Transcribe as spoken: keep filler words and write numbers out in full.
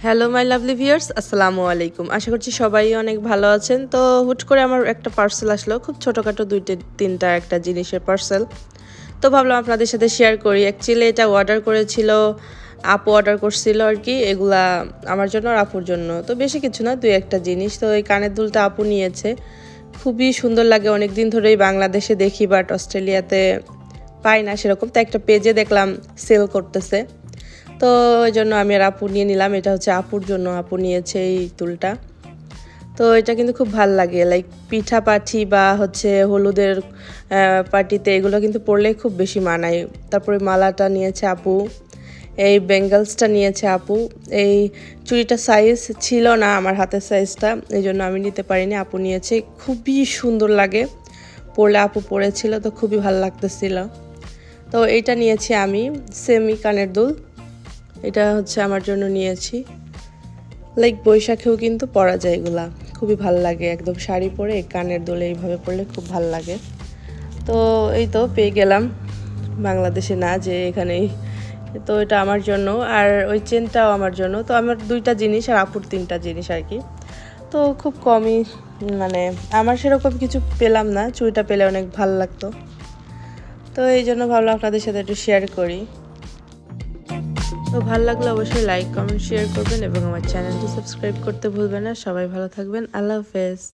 Hello my lovely viewers, আসসালামু আলাইকুম। আশা করছি সবাই অনেক ভালো আছেন। তো হুট করে আমার একটা পার্সেল আসলো, খুব ছোটোখাটো দুইটা তিনটা একটা জিনিসের পার্সেল। তো ভাবলাম আপনাদের সাথে শেয়ার করি। অ্যাকচুয়ালি এটা অর্ডার করেছিল আপু, অর্ডার করছিল আর কি, এগুলা আমার জন্য আর আপুর জন্য। তো বেশি কিছু না, দুই একটা জিনিস। তো এই কানের দুলটা আপু নিয়েছে, খুবই সুন্দর লাগে। অনেক দিন ধরেই বাংলাদেশে দেখি, বাট অস্ট্রেলিয়াতে পাই না সেরকম। তো একটা পেজে দেখলাম সেল করতেছে, তো ওই জন্য আমি আর আপু নিয়ে নিলাম। এটা হচ্ছে আপুর জন্য, আপু নিয়েছে এই দুলটা। তো এটা কিন্তু খুব ভাল লাগে, লাইক পিঠা পাঠি বা হচ্ছে হলুদের পার্টিতে এগুলো কিন্তু পরলে খুব বেশি মানায়। তারপরে মালাটা নিয়েছে আপু, এই বেঙ্গলসটা নিয়েছে আপু। এই চুড়িটা সাইজ ছিল না আমার হাতের সাইজটা, এই জন্য আমি নিতে পারিনি, আপু নিয়েছে। খুবই সুন্দর লাগে পরলে, আপু পরেছিল তো খুবই ভালো লাগতেছিল। তো এইটা নিয়েছি আমি, সেমি কানের দুল। এটা হচ্ছে আমার জন্য নিয়েছি, লাইক বৈশাখেও কিন্তু পরা যায় এগুলা, খুবই ভাল লাগে। একদম শাড়ি পরে কানের দোলে এইভাবে পরলে খুব ভাল লাগে। তো এই তো পেয়ে গেলাম, বাংলাদেশে না যে এখানেই। তো এটা আমার জন্য, আর ওই চেনটাও আমার জন্য। তো আমার দুইটা জিনিস আর আপুর তিনটা জিনিস আর কি। তো খুব কমই, মানে আমার সেরকম কিছু পেলাম না, চুড়িটা পেলে অনেক ভালো লাগতো। তো এই জন্য ভাবলাম আপনাদের সাথে একটু শেয়ার করি। তো ভালো লাগলে অবশ্যই লাইক কমেন্ট শেয়ার করবেন এবং আমার চ্যানেলটি সাবস্ক্রাইব করতে ভুলবেন না। সবাই ভালো থাকবেন, আল্লাহ হাফেজ।